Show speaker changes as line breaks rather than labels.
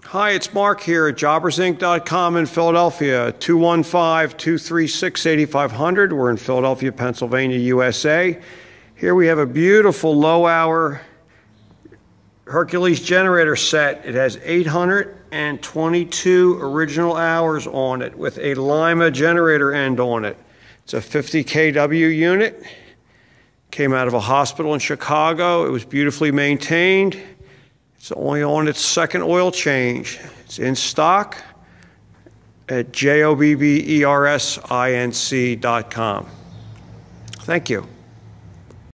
Hi, it's Mark here at jobbersinc.com in Philadelphia, 215-236-8500. We're in Philadelphia, Pennsylvania, USA. Here we have a beautiful low-hour Hercules generator set. It has 822 original hours on it with a Lima generator end on it. It's a 50 kW unit. Came out of a hospital in Chicago. It was beautifully maintained. It's only on its second oil change. It's in stock at jobbersinc.com. Thank you.